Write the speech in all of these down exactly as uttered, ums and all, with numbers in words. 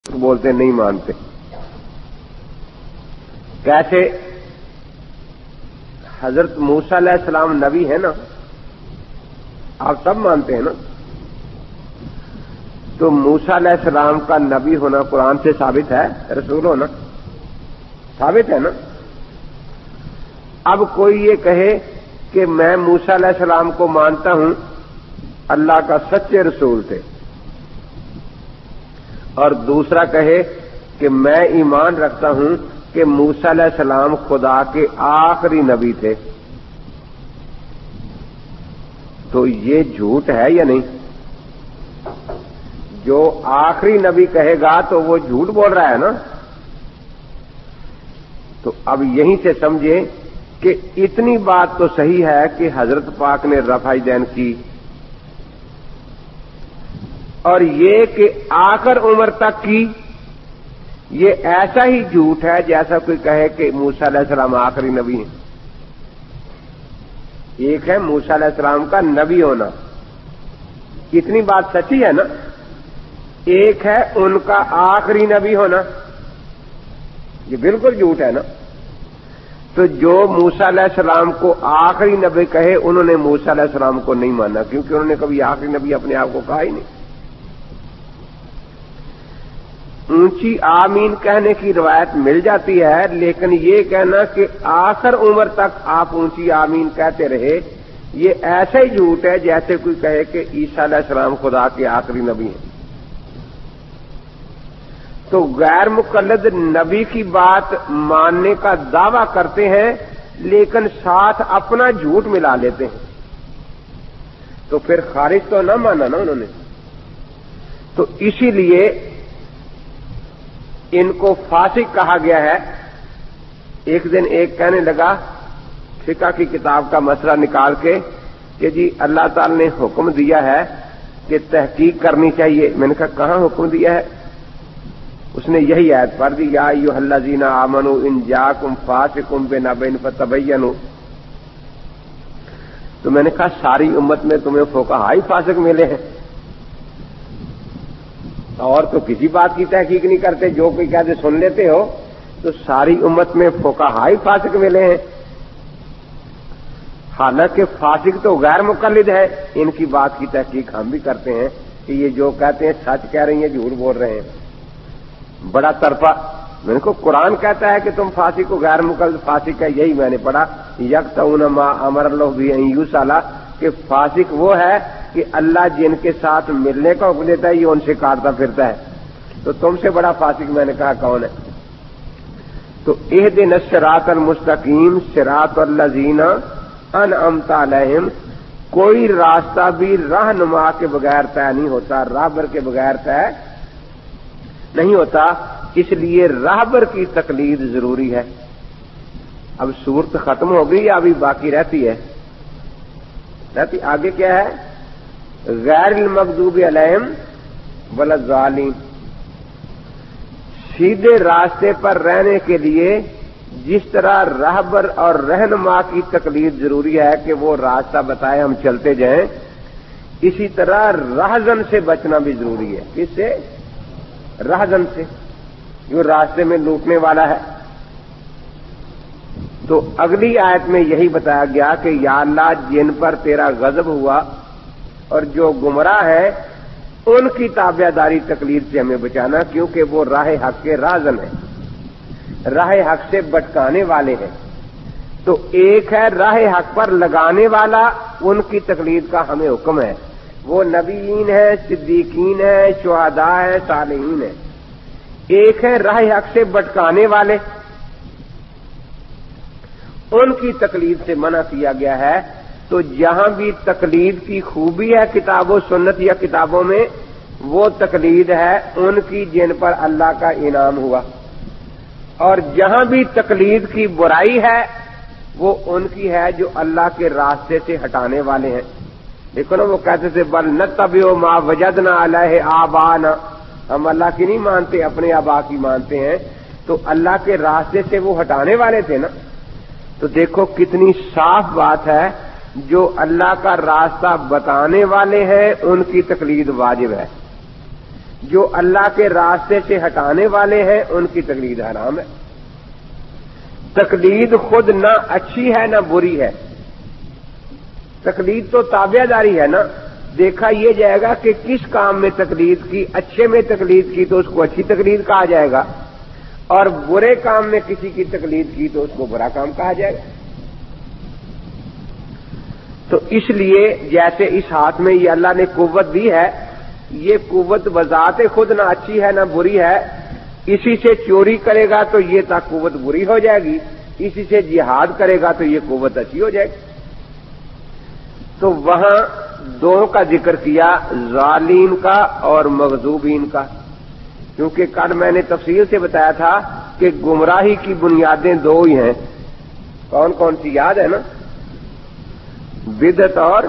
بولتے نہیں مانتے. کیسے؟ حضرت موسیٰ علیہ السلام نبی ہے نا، آپ سب مانتے ہیں نا. تو موسیٰ علیہ السلام کا نبی ہونا قرآن سے ثابت ہے، رسول ہونا ثابت ہے نا. اب کوئی یہ کہے کہ میں موسیٰ علیہ السلام کو مانتا ہوں، اللہ کا سچے رسول تھے، اور دوسرا کہے کہ میں ایمان رکھتا ہوں کہ موسیٰ علیہ السلام خدا کے آخری نبی تھے، تو یہ جھوٹ ہے یا نہیں؟ جو آخری نبی کہے گا تو وہ جھوٹ بول رہا ہے نا. تو اب یہیں سے سمجھیں کہ اتنی بات تو صحیح ہے کہ حضرت پاک نے رفع دین کی، اور یہ کہ آخر عمر تک کی، یہ ایسا ہی جھوٹ ہے جیسا کوئی کہے کہ موسیٰ علیہ السلام آخری نبی ہیں. ایک ہے موسیٰ علیہ السلام کا نبی ہونا، اتنی بات سچی ہے نا. ایک ہے ان کا آخری نبی ہونا، یہ بالکل جھوٹ ہے نا. تو جو موسیٰ علیہ السلام کو آخری نبی کہے انہوں نے موسیٰ علیہ السلام کو نہیں مانا، کیونکہ انہوں نے کبھی آخری نبی اپنے آپ کو کہا ہی نہیں. اونچی آمین کہنے کی روایت مل جاتی ہے، لیکن یہ کہنا کہ آخر عمر تک آپ اونچی آمین کہتے رہے، یہ ایسا ہی جھوٹ ہے جیسے کوئی کہے کہ عیسیٰ علیہ السلام خدا کے آخری نبی ہیں. تو غیر مقلد نبی کی بات ماننے کا دعویٰ کرتے ہیں لیکن ساتھ اپنا جھوٹ ملا لیتے ہیں، تو پھر خارج تو نہ مانا نا انہوں نے. تو اسی لیے ان کو فاسق کہا گیا ہے. ایک دن ایک کہنے لگا فقہ کی کتاب کا مسئلہ نکال کے کہ جی اللہ تعالی نے حکم دیا ہے کہ تحقیق کرنی چاہیے. میں نے کہا کہاں حکم دیا ہے؟ اس نے یہی آیت پڑھ دی، یا ایھا الذین آمنوا ان جاءکم فاسق بنبأ فتبینوا. تو میں نے کہا ساری امت میں تمہیں فقہاء ہی فاسق ملے ہیں، اور تو کسی بات کی تحقیق نہیں کرتے، جو کوئی کہتے سن لیتے ہو. تو ساری امت میں فقہاء ہی فاسق ملے ہیں، حالانکہ فاسق تو غیر مقلد ہے. ان کی بات کی تحقیق ہم بھی کرتے ہیں کہ یہ جو کہتے ہیں سچ کہہ رہی ہیں جھوٹ بول رہے ہیں. بڑا طرفہ. میں نے کو قرآن کہتا ہے کہ تم فاسق کو غیر مقلد فاسق ہے، یہی میں نے پڑھا. یقطعون ما امر اللہ بہ ان یوصل، کہ فاسق وہ ہے کہ اللہ جن کے ساتھ ملنے کا حکم دیتا ہے یہ ان سے کاٹتا پھرتا ہے. تو تم سے بڑا فاسق میں نے کہا کون ہے؟ تو اہدنا الصراط المستقیم صراط الذین انعمت علیہم، کوئی راستہ بھی رہنما کے بغیر طے نہیں ہوتا، راہبر کے بغیر طے نہیں ہوتا. اس لیے راہبر کی تقلید ضروری ہے. اب صورت ختم ہو گئی یا ابھی باقی رہتی ہے؟ رہتی. آگے کیا ہے؟ غیر المغضوب علیہم ولا الضالین. سیدھے راستے پر رہنے کے لیے جس طرح راہبر اور رہنما کی تقلید ضروری ہے کہ وہ راستہ بتائے ہم چلتے جائیں، اسی طرح راہزن سے بچنا بھی ضروری ہے. کس سے؟ راہزن سے، جو راستے میں لوٹنے والا ہے. تو اگلی آیت میں یہی بتایا گیا کہ یا اللہ جن پر تیرا غضب ہوا اور جو گمراہ ہیں ان کی تابعداری تقلید سے ہمیں بچانا، کیونکہ وہ راہ حق کے راہزن ہیں، راہ حق سے بٹکانے والے ہیں. تو ایک ہے راہ حق پر لگانے والا، ان کی تقلید کا ہمیں حکم ہے. وہ نبیین ہیں، صدیقین ہیں، شہداء ہیں، صالحین ہیں. ایک ہے راہ حق سے بٹکانے والے، ان کی تقلید سے منع کیا گیا ہے. تو جہاں بھی تقلید کی خوبی ہے کتاب و سنت یا کتابوں میں، وہ تقلید ہے ان کی جن پر اللہ کا انعام ہوا. اور جہاں بھی تقلید کی برائی ہے وہ ان کی ہے جو اللہ کے راستے سے ہٹانے والے ہیں. دیکھو نا، وہ کہتے تھے بل نتبع ما وجدنا علیہ آبانا، ہم اللہ کی نہیں مانتے، اپنے آبا کی مانتے ہیں. تو اللہ کے راستے سے وہ ہٹانے والے تھے نا. تو دیکھو کتنی صاف بات ہے، جو اللہ کا راستہ بتانے والے ہیں ان کی تقلید واجب ہے. جو اللہ کے راستے سے ہٹانے والے ہیں ان کی تقلید حرام ہے۔ تقلید خود نہ اچھی ہے نہ بری ہے، تقلید تو تابع داری ہے نا۔ دیکھا یہ جائے گا کہ کس کام میں تقلید کی، اچھے میں تقلید کی تو اس کو اچھی تقلید کہا جائے گا، اور برے کام میں کسی کی تقلید کی تو اس کو برا کام کہا جائے گا۔ تو اس لیے جیسے اس ہاتھ میں یہ اللہ نے قوت دی ہے، یہ قوت بذات خود نہ اچھی ہے نہ بری ہے، اسی سے چوری کرے گا تو یہ تا قوت بری ہو جائے گی، اسی سے جہاد کرے گا تو یہ قوت اچھی ہو جائے گی۔ تو وہاں دو کا ذکر کیا، ظالین کا اور مغضوبین کا، کیونکہ کل میں نے تفصیل سے بتایا تھا کہ گمراہی کی بنیادیں دو ہی ہیں۔ کون کون سی یاد ہے نا؟ بدعت اور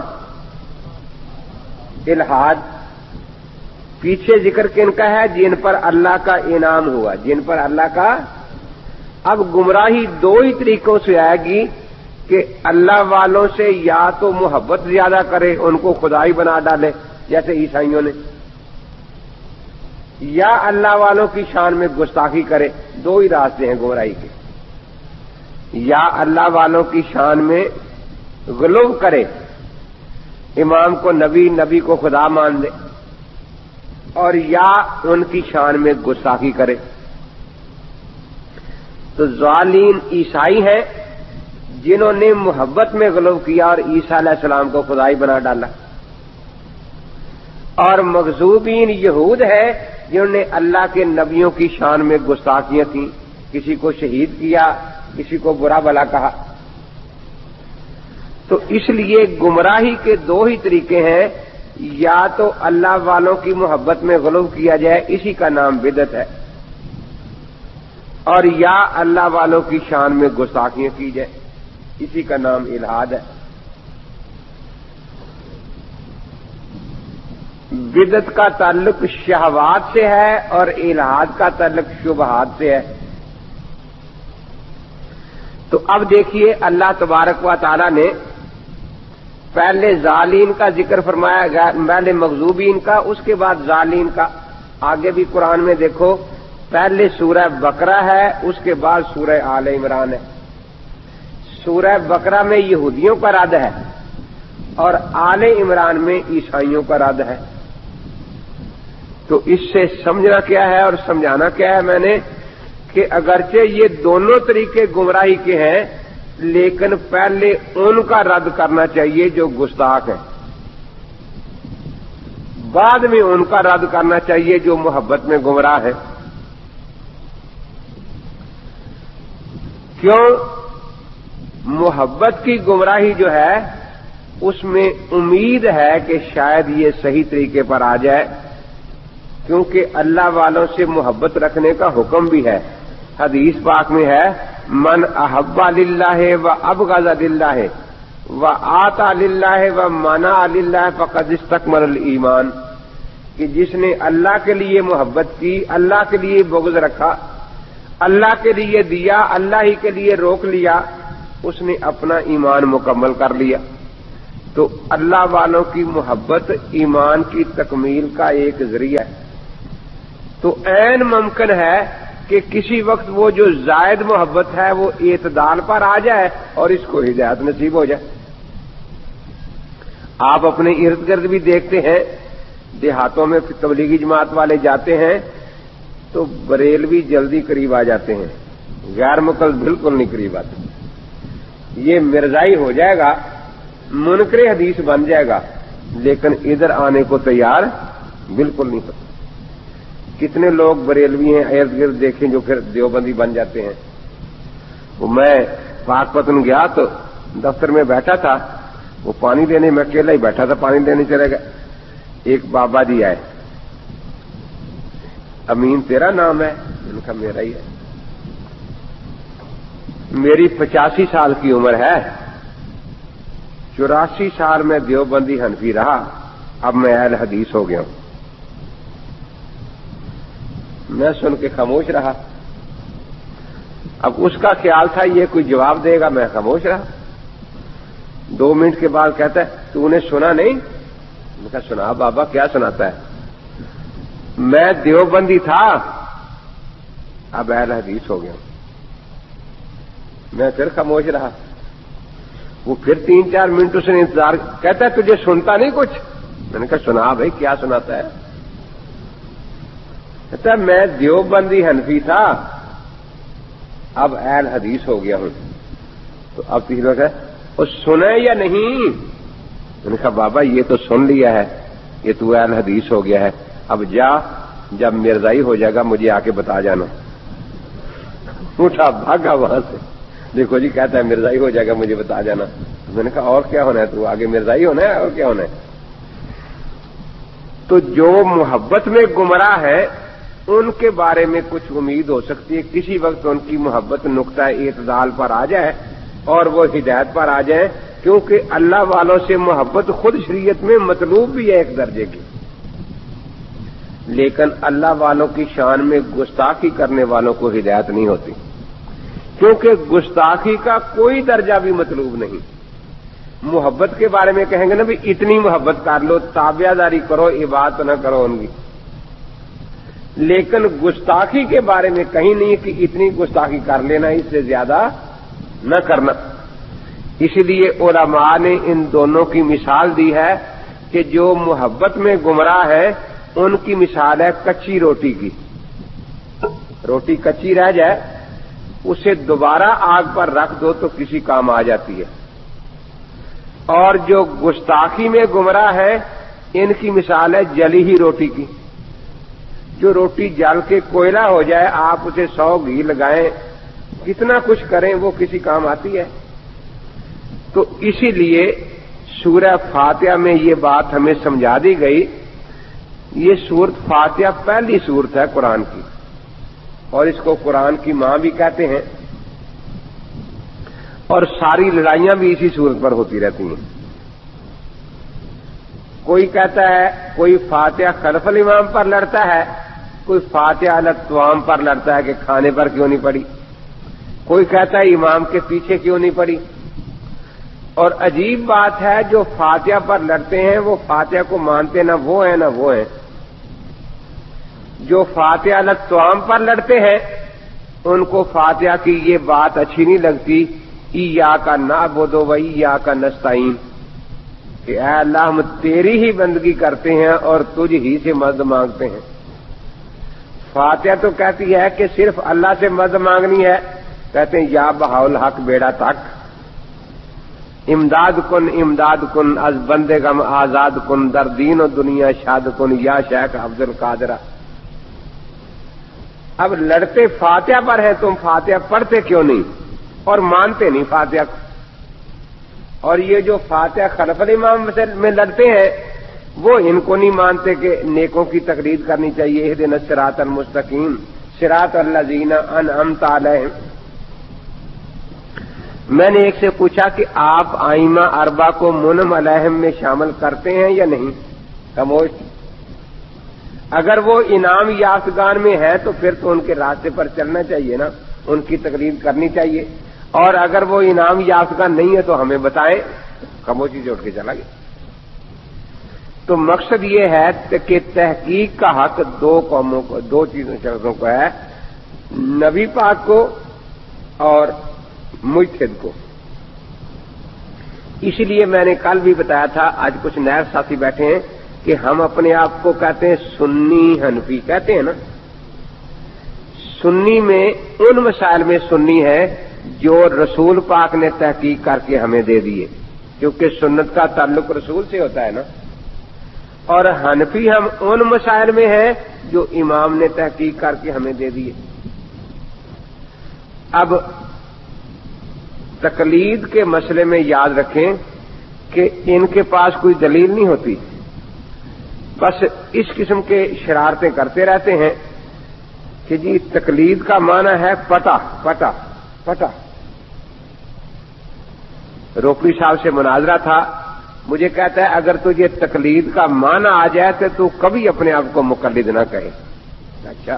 الحاد۔ پیچھے ذکر کن کا ہے؟ جن پر اللہ کا انعام ہوا، جن پر اللہ کا۔ اب گمراہی دو ہی طریقوں سے آئے گی کہ اللہ والوں سے یا تو محبت زیادہ کرے، ان کو خدائی بنا ڈالے جیسے عیسائیوں نے، یا اللہ والوں کی شان میں گستاخی کرے۔ دو ہی راستے ہیں گمراہی کے، یا اللہ والوں کی شان میں غلو کرے، امام کو نبی، نبی کو خدا مان دے، اور یا ان کی شان میں گستاخی کرے۔ تو ظالین عیسائی ہیں جنہوں نے محبت میں غلو کیا اور عیسیٰ علیہ السلام کو خدائی بنا ڈالا، اور مغضوبین یہود ہے جنہوں نے اللہ کے نبیوں کی شان میں گستاخیاں کی، کسی کو شہید کیا، کسی کو برا بھلا کہا۔ تو اس لیے گمراہی کے دو ہی طریقے ہیں، یا تو اللہ والوں کی محبت میں غلو کیا جائے، اسی کا نام بدعت ہے، اور یا اللہ والوں کی شان میں گستاخیاں کی جائے، اسی کا نام الحاد ہے۔ بدعت کا تعلق شہوات سے ہے اور الحاد کا تعلق شبہات سے ہے۔ تو اب دیکھیے اللہ تبارک و تعالی نے پہلے ظالین کا ذکر فرمایا گیا، پہلے مغضوبین کا، اس کے بعد ظالین کا۔ آگے بھی قرآن میں دیکھو، پہلے سورہ بقرہ ہے، اس کے بعد سورہ آل عمران ہے۔ سورہ بقرہ میں یہودیوں کا رد ہے اور آل عمران میں عیسائیوں کا رد ہے۔ تو اس سے سمجھنا کیا ہے اور سمجھانا کیا ہے میں نے، کہ اگرچہ یہ دونوں طریقے گمراہی کے ہیں، لیکن پہلے ان کا رد کرنا چاہیے جو گستاخ ہیں، بعد میں ان کا رد کرنا چاہیے جو محبت میں گمراہ ہے۔ کیوں؟ محبت کی گمراہی جو ہے اس میں امید ہے کہ شاید یہ صحیح طریقے پر آ جائے، کیونکہ اللہ والوں سے محبت رکھنے کا حکم بھی ہے۔ حدیث پاک میں ہے، من احب للہ و ابغض للہ و آتا للہ و منع للہ فقد استکمل الایمان، کہ جس نے اللہ کے لیے محبت کی، اللہ کے لیے بغض رکھا، اللہ کے لیے دیا، اللہ ہی کے لیے روک لیا، اس نے اپنا ایمان مکمل کر لیا۔ تو اللہ والوں کی محبت ایمان کی تکمیل کا ایک ذریعہ ہے۔ تو عین ممکن ہے کہ کسی وقت وہ جو زائد محبت ہے وہ اعتدال پر آ جائے اور اس کو ہدایت نصیب ہو جائے۔ آپ اپنے ارد گرد بھی دیکھتے ہیں، دیہاتوں میں تبلیغی جماعت والے جاتے ہیں تو بریلوی جلدی قریب آ جاتے ہیں، غیر مقلد بالکل نہیں قریب آتے۔ یہ مرزائی ہو جائے گا، منکر حدیث بن جائے گا، لیکن ادھر آنے کو تیار بالکل نہیں ہوتا۔ کتنے لوگ بریلوی ہیں ارد گرد دیکھیں جو پھر دیوبندی بن جاتے ہیں۔ وہ میں پاک پتن گیا تو دفتر میں بیٹھا تھا، وہ پانی دینے میں اکیلا ہی بیٹھا تھا، پانی دینے چلے گئے، ایک بابا جی آئے، امین تیرا نام ہے؟ ان کا میرا ہی ہے۔ میری پچاسی سال کی عمر ہے، چوراسی سال میں دیوبندی حنفی رہا، اب میں اہل حدیث ہو گیا ہوں۔ میں سن کے خاموش رہا۔ اب اس کا خیال تھا یہ کوئی جواب دے گا، میں خاموش رہا۔ دو منٹ کے بعد کہتا ہے تو نے سنا نہیں؟ میں کہا سنا بابا، کیا سناتا ہے؟ میں دیوبندی تھا اب اہل حدیث ہو گیا. میں پھر خاموش رہا. وہ پھر تین چار منٹ اس نے انتظار. کہتا ہے تجھے سنتا نہیں کچھ؟ میں نے کہا سنا بھائی. کیا سناتا ہے؟ کہتا ہے میں دیوبندی حنفی تھا اب اہل حدیث ہو گیا ہوں. تو اب تیسرا ہے وہ سنے یا نہیں؟ میں نے کہا بابا یہ تو سن لیا ہے, یہ تو اہل حدیث ہو گیا ہے, اب جا جب مرزائی ہو جائے گا مجھے آ کے بتا جانا. اٹھا بھاگا وہاں سے. دیکھو جی کہتا ہے مرزائی ہو جائے گا مجھے بتا جانا. میں نے کہا اور کیا ہونا ہے, تو آگے مرزائی ہونا ہے اور کیا ہونا ہے. تو جو محبت میں گمراہ ہے ان کے بارے میں کچھ امید ہو سکتی ہے کسی وقت ان کی محبت نقطہ اعتدال پر آ جائے اور وہ ہدایت پر آ جائیں, کیونکہ اللہ والوں سے محبت خود شریعت میں مطلوب بھی ہے ایک درجے کی. لیکن اللہ والوں کی شان میں گستاخی کرنے والوں کو ہدایت نہیں ہوتی, کیونکہ گستاخی کا کوئی درجہ بھی مطلوب نہیں. محبت کے بارے میں کہیں گے نا بھی اتنی محبت کر لو, تابعہ داری کرو, عبادت نہ کرو ان کی. لیکن گستاخی کے بارے میں کہیں نہیں کہ اتنی گستاخی کر لینا, اس سے زیادہ نہ کرنا. اس لیے علماء نے ان دونوں کی مثال دی ہے کہ جو محبت میں گمراہ ہے ان کی مثال ہے کچی روٹی کی. روٹی کچی رہ جائے اسے دوبارہ آگ پر رکھ دو تو کسی کام آ جاتی ہے. اور جو گستاخی میں گمراہ ہے ان کی مثال ہے جلی ہی روٹی کی. جو روٹی جل کے کوئلہ ہو جائے آپ اسے سو گھی لگائیں کتنا کچھ کریں وہ کسی کام آتی ہے. تو اسی لیے سورہ فاتحہ میں یہ بات ہمیں سمجھا دی گئی. یہ سورت فاتحہ پہلی سورت ہے قرآن کی اور اس کو قرآن کی ماں بھی کہتے ہیں, اور ساری لڑائیاں بھی اسی سورت پر ہوتی رہتی ہیں. کوئی کہتا ہے کوئی فاتحہ خلف الامام پر لڑتا ہے, کوئی فاتحہ الطعام پر لڑتا ہے کہ کھانے پر کیوں نہیں پڑی, کوئی کہتا ہے امام کے پیچھے کیوں نہیں پڑی. اور عجیب بات ہے جو فاتحہ پر لڑتے ہیں وہ فاتحہ کو مانتے نہ وہ ہیں نہ وہ ہیں. جو فاتحہ الطعام پر لڑتے ہیں ان کو فاتحہ کی یہ بات اچھی نہیں لگتی, ایاک نعبد و ایاک نستعین, کہ اے اللہ ہم تیری ہی بندگی کرتے ہیں اور تجھ ہی سے مدد مانگتے ہیں. فاتحہ تو کہتی ہے کہ صرف اللہ سے مدد مانگنی ہے. کہتے ہیں یا بہاول حق بیڑا تک, امداد کن امداد کن از بندے غم آزاد کن در دین و دنیا شاد کن یا شیخ عبد القادرہ. اب لڑتے فاتحہ پر ہے, تم فاتحہ پڑھتے کیوں نہیں اور مانتے نہیں فاتحہ کو. اور یہ جو فاتحہ خلف الامام میں لڑتے ہیں وہ ان کو نہیں مانتے کہ نیکوں کی تقلید کرنی چاہیے. اہدنا الصراط المستقیم صراط الذین انعمت علیہم. میں نے ایک سے پوچھا کہ آپ ائمہ اربعہ کو منعم علیہم میں شامل کرتے ہیں یا نہیں؟ خاموش. اگر وہ انعام یافتگان میں ہے تو پھر تو ان کے راستے پر چلنا چاہیے نا, ان کی تقلید کرنی چاہیے. اور اگر وہ انعام یافتگان نہیں ہے تو ہمیں بتائیں. خاموشی سے اٹھ کے چلا گیا. تو مقصد یہ ہے کہ تحقیق کا حق دو قوموں کو, دو چیزوں شخصوں کو ہے, نبی پاک کو اور مجتہد کو. اسی لیے میں نے کل بھی بتایا تھا, آج کچھ نئے ساتھی بیٹھے ہیں کہ ہم اپنے آپ کو کہتے ہیں سنی حنفی کہتے ہیں نا. سنی میں ان مسائل میں سنی ہے جو رسول پاک نے تحقیق کر کے ہمیں دے دیے, کیونکہ سنت کا تعلق رسول سے ہوتا ہے نا. اور حنفی ہم ان مسائل میں ہیں جو امام نے تحقیق کر کے ہمیں دے دیے. اب تقلید کے مسئلے میں یاد رکھیں کہ ان کے پاس کوئی دلیل نہیں ہوتی, بس اس قسم کے شرارتیں کرتے رہتے ہیں کہ جی تقلید کا معنی ہے پٹا پٹا پٹا. روکڑی صاحب سے مناظرہ تھا, مجھے کہتا ہے اگر تجھے تقلید کا معنی آ جائے تو تو کبھی اپنے آپ کو مقلد نہ کہے. اچھا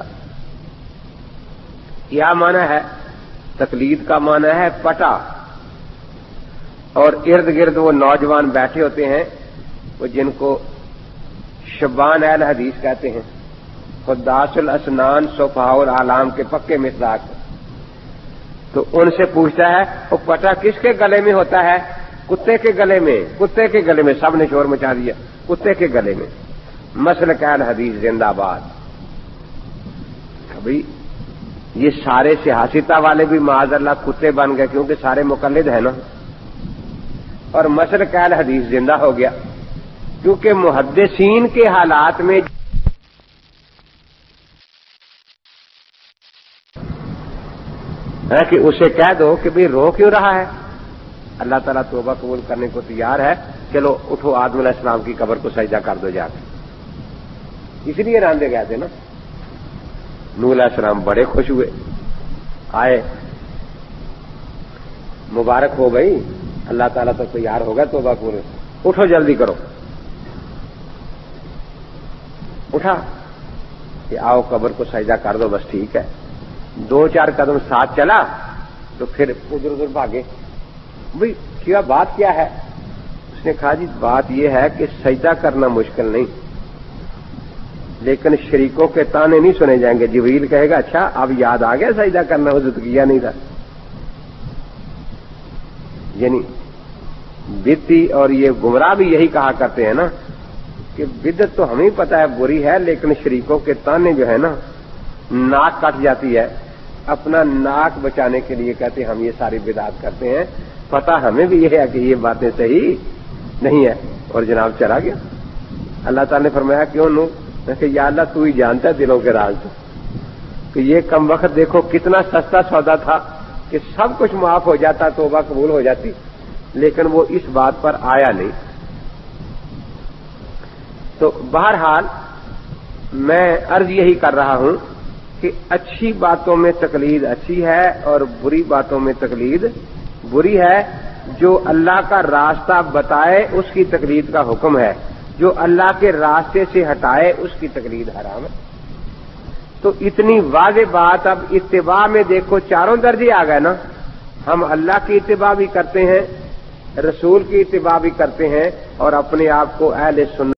کیا معنی ہے؟ تقلید کا معنی ہے پٹا. اور ارد گرد وہ نوجوان بیٹھے ہوتے ہیں وہ جن کو شبان اہل حدیث کہتے ہیں, خداس الاسنان صفحاء العالم کے پکے مصداق، تو ان سے پوچھتا ہے وہ پٹا کس کے گلے میں ہوتا ہے؟ کتے کے گلے میں، کتے کے گلے میں۔ سب نے شور مچا دیا، کتے کے گلے میں۔ مسلک اہل حدیث زندہ باد۔ ابھی یہ سارے سیاستہ والے بھی معاذ اللہ کتے بن گئے، کیونکہ سارے مقلد ہیں نا، اور مسلک اہل حدیث زندہ ہو گیا، کیونکہ محدثین کے حالات میں ہے کہ اسے کہہ دو کہ بھئی رو کیوں رہا ہے؟ اللہ تعالیٰ توبہ قبول کرنے کو تیار ہے، چلو اٹھو آدم علیہ السلام کی قبر کو سجدہ کر دو جا کے۔ اس لیے راندے گئے تھے نا۔ نوح علیہ السلام بڑے خوش ہوئے، آئے، مبارک ہو بھائی، اللہ تعالیٰ تو تیار ہوگا توبہ قبول، اٹھو جلدی کرو۔ اٹھا کہ آؤ قبر کو سجدہ کر دو، بس ٹھیک ہے۔ دو چار قدم ساتھ چلا تو پھر ادھر ادھر بھاگے۔ بھئی کیا بات کیا ہے؟ اس نے کہا جی بات یہ ہے کہ سجدہ کرنا مشکل نہیں، لیکن شریکوں کے تانے نہیں سنے جائیں گے۔ جبریل کہے گا اچھا اب یاد آ گیا سجدہ کرنا، وہ تو کیا نہیں تھا۔ یعنی بدتی اور یہ گمراہ بھی یہی کہا کرتے ہیں نا کہ بدت تو ہمیں پتہ ہے بری ہے، لیکن شریکوں کے تانے جو ہے نا، ناک کٹ جاتی ہے، اپنا ناک بچانے کے لیے کہتے ہیں ہم یہ ساری بدعات کرتے ہیں، پتہ ہمیں بھی یہ ہے کہ یہ باتیں صحیح نہیں ہے، اور جناب چلا گیا۔ اللہ تعالیٰ نے فرمایا کیوں نو؟ میں کہ یا اللہ تو ہی جانتا ہے دلوں کے راز تو، کہ یہ کم وقت دیکھو کتنا سستا سودا تھا کہ سب کچھ معاف ہو جاتا، توبہ قبول ہو جاتی، لیکن وہ اس بات پر آیا نہیں۔ تو بہرحال میں عرض یہی کر رہا ہوں کہ اچھی باتوں میں تقلید اچھی ہے اور بری باتوں میں تقلید بری ہے۔ جو اللہ کا راستہ بتائے اس کی تقلید کا حکم ہے، جو اللہ کے راستے سے ہٹائے اس کی تقلید حرام ہے۔ تو اتنی واضح بات، اب اتباع میں دیکھو چاروں درجے آ گئے نا۔ ہم اللہ کی اتباع بھی کرتے ہیں، رسول کی اتباع بھی کرتے ہیں، اور اپنے آپ کو اہل سنت